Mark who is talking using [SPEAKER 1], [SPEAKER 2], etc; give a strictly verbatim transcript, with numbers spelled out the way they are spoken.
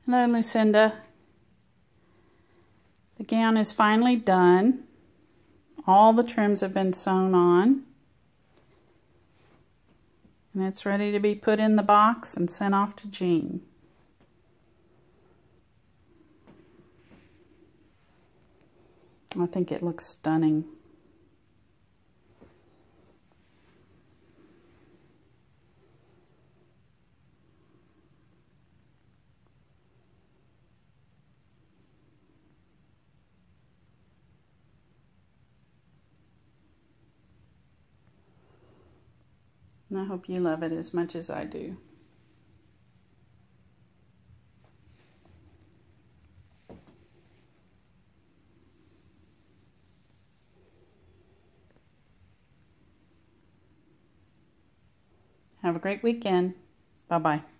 [SPEAKER 1] Hello, Lucinda. The gown is finally done. All the trims have been sewn on. And it's ready to be put in the box and sent off to Gene. I think it looks stunning. And I hope you love it as much as I do. Have a great weekend. Bye-bye.